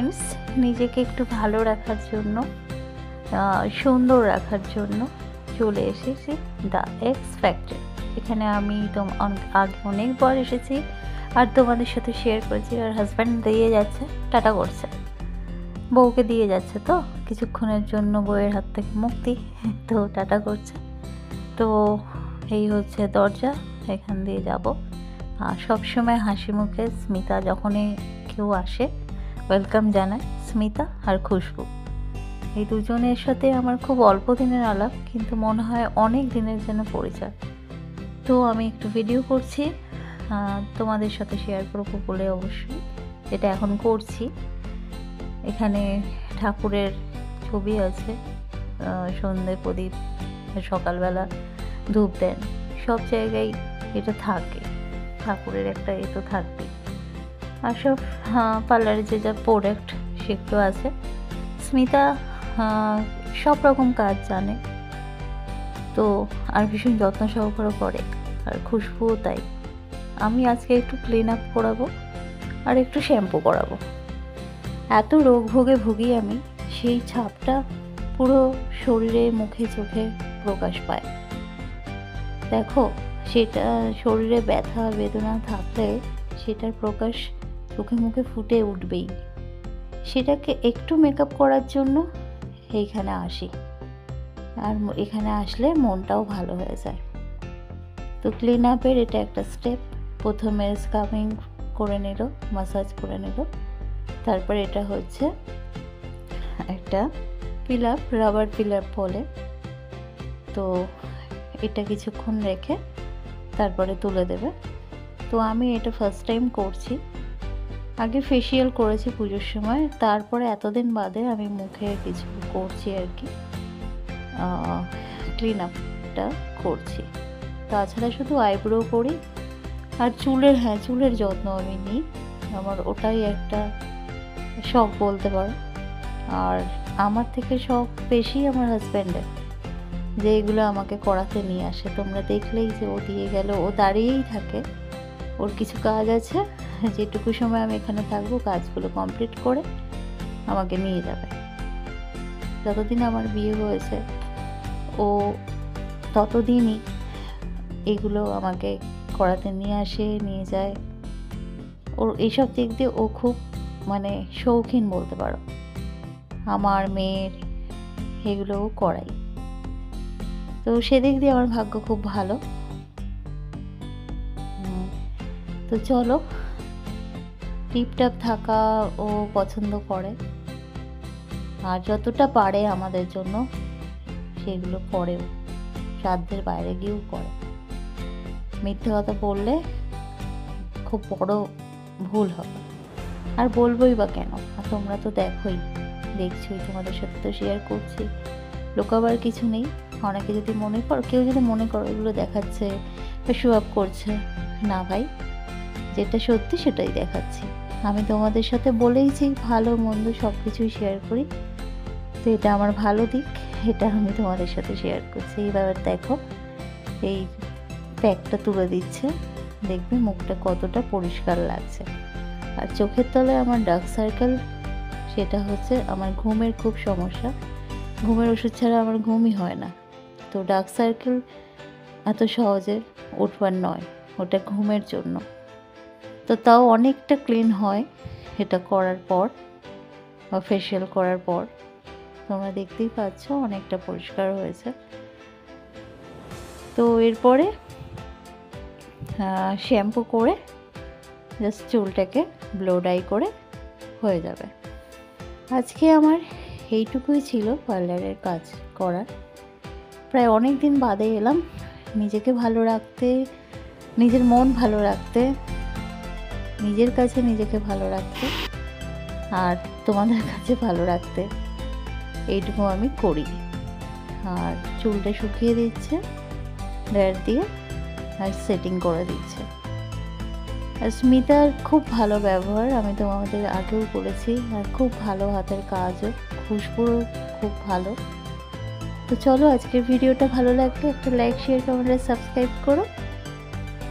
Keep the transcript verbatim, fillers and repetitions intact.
Tips নিজেকে একটু ভালো রাখার জন্য, সুন্দর রাখার জন্য চলে এসেছি দ্য এক্স ফ্যাক্টর। এখানে আমি তো আগে অনেকবার এসেছি আর তোমাদের সাথে শেয়ার করেছি। আর হাজব্যান্ড দিয়ে যাচ্ছে, টাটা করছে, বউকে দিয়ে যাচ্ছে তো কিছুক্ষণের জন্য বউয়ের হাত থেকে মুক্তি, তো টাটা করছে। তো এই হচ্ছে দরজা, এখান দিয়ে যাব। আর সবসময় হাসি মুখে স্মিতা যখনই কেউ আসে ওয়েলকাম জানায়, স্মিতা আর খুশবু। এই দুজনের সাথে আমার খুব অল্প দিনের আলাপ, কিন্তু মনে হয় অনেক দিনের যেন পরিচয়। তো আমি একটু ভিডিও করছি, তোমাদের সাথে শেয়ার করবো বলে অবশ্যই এটা এখন করছি। এখানে ঠাকুরের ছবি আছে, সন্ধে প্রদীপ, সকালবেলা ধূপ দেন, সব জায়গায় এটা থাকে, ঠাকুরের একটা এ তো থাকবেই। আর সব পার্লারে যে যা প্রোডাক্ট সেগুলো আছে। স্মিতা সব রকম কাজ জানে তো, আর ভীষণ যত্ন সহকারে করে, আর খুশবুও তাই। আমি আজকে একটু ক্লিন আপ করাবো আর একটু শ্যাম্পু করাবো। এত রোগ ভোগে ভুগি আমি, সেই ছাপটা পুরো শরীরে মুখে চোখে প্রকাশ পায়। দেখো, সেটা শরীরে ব্যথা বেদনা থাকলে সেটার প্রকাশ চোখে মুখে ফুটে উঠবেই। সেটাকে একটু মেকআপ করার জন্য এইখানে আসি, আর এখানে আসলে মনটাও ভালো হয়ে যায়। তো ক্লিন আপের এটা একটা স্টেপ। প্রথমে স্ক্রাবিং করে নিল, মাসাজ করে নিল, তারপর এটা হচ্ছে একটা peel up, rubber peel up বলে। তো এটা কিছুক্ষণ রেখে তারপরে তুলে দেবে। তো আমি এটা ফার্স্ট টাইম করছি, আগে ফেসিয়াল করেছি পুজোর সময়, তারপরে এতদিন বাদে আমি মুখে কিছু করছি আর কি, ক্লিন আপটা করছি। তাছাড়া শুধু আইব্রো করি আর চুলের, হ্যাঁ চুলের যত্ন আমি নিই, আমার ওটাই একটা শখ বলতে পারো। আর আমার থেকে শখ বেশি আমার হাজব্যান্ডের, যে এগুলো আমাকে করাতে নিয়ে আসে। তোমরা দেখলেই যে ও দিয়ে গেল, ও দাঁড়িয়েই থাকে, ওর কিছু কাজ আছে, যেটুকু সময় আমি এখানে থাকবো কাজগুলো কমপ্লিট করে আমাকে নিয়ে যাবে। যতদিন আমার বিয়ে হয়েছে ও ততদিনই এগুলো আমাকে করাতে নিয়ে আসে, নিয়ে যায়। ওর এইসব দিক দিয়ে ও খুব মানে শৌখিন বলতে পারো। আমার মেয়ের এগুলোও করাই, তো সেদিক দিয়ে আমার ভাগ্য খুব ভালো। তো চলো, টিপটাপ থাকা ও পছন্দ করে, আর যতটা পারে আমাদের জন্য সেগুলো করেও, সাধ্যের বাইরে গিয়েও করে। মিথ্যে কথা বললে খুব বড় ভুল হবে, আর বলবোই বা কেন? আর তোমরা তো দেখোই, দেখছোই, তোমাদের সাথে তো শেয়ার করছি, লোকাবার কিছু নেই। অনেকে যদি মনে করো, কেউ যদি মনে করো এগুলো দেখাচ্ছে বা শো আপ করছে, না ভাই, যেটা সত্যি সেটাই দেখাচ্ছি। আমি তোমাদের সাথে বলেইছি ভালো মন্দ সব কিছুই শেয়ার করি, তো এটা আমার ভালো দিক, এটা আমি তোমাদের সাথে শেয়ার করছি। এইবার দেখো, এই প্যাকটা তুলে দিচ্ছে, দেখবে মুখটা কতটা পরিষ্কার লাগছে। আর চোখের তলায় আমার ডার্ক সার্কেল, সেটা হচ্ছে আমার ঘুমের খুব সমস্যা, ঘুমের ওষুধ ছাড়া আমার ঘুমই হয় না। তো ডার্ক সার্কেল এত সহজে উঠবার নয়, ওটা ঘুমের জন্য। তো তাও অনেকটা ক্লিন হয় এটা করার পর বা ফেসিয়াল করার পর, তোমরা দেখতেই পাচ্ছ অনেকটা পরিষ্কার হয়েছে। তো এরপরে শ্যাম্পু করে জাস্ট চুলটাকে ব্লো ডাই করে হয়ে যাবে। আজকে আমার এইটুকুই ছিল পার্লারের কাজ করার। প্রায় অনেক দিন বাদে এলাম নিজেকে ভালো রাখতে, নিজের মন ভালো রাখতে, নিজের কাছে নিজেকে ভালো রাখতে, আর তোমাদের কাছে ভালো রাখতে। এইটুকু আমি করি। আর চুলটা শুকিয়ে দিচ্ছে ড্রায়ার দিয়ে, আর সেটিং করে দিচ্ছে। আর স্মিতার খুব ভালো ব্যবহার, আমি তোমাদের আগেও বলেছি, আর খুব ভালো হাতের কাজও, খুশবুও খুব ভালো। তো চলো, আজকের ভিডিওটা ভালো লাগলে একটা লাইক, শেয়ার, কমেন্ট আর সাবস্ক্রাইব করো।